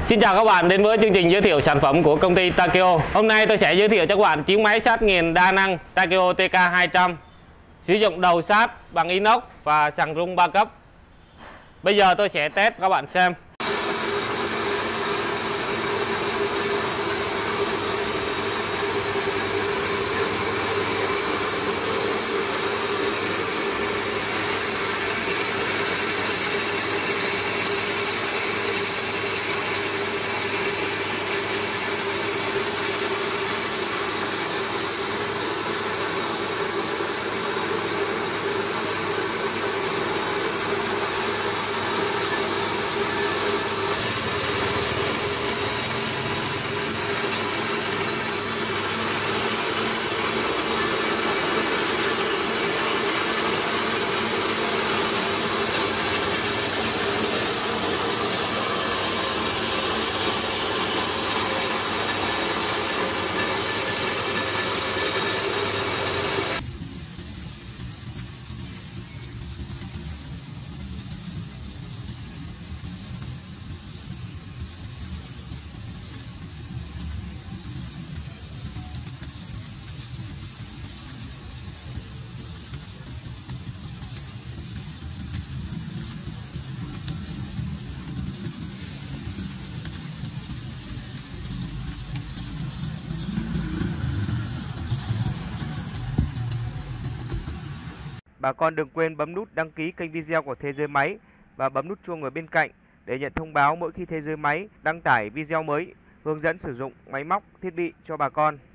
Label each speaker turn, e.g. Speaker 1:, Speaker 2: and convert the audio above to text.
Speaker 1: Xin chào các bạn đến với chương trình giới thiệu sản phẩm của công ty Takeo. Hôm nay tôi sẽ giới thiệu cho các bạn chiếc máy sát nghiền đa năng Takeo TK200 sử dụng đầu sát bằng inox và sàng rung 3 cấp. Bây giờ tôi sẽ test các bạn xem.
Speaker 2: Bà con đừng quên bấm nút đăng ký kênh video của Thế Giới Máy và bấm nút chuông ở bên cạnh để nhận thông báo mỗi khi Thế Giới Máy đăng tải video mới hướng dẫn sử dụng máy móc, thiết bị cho bà con.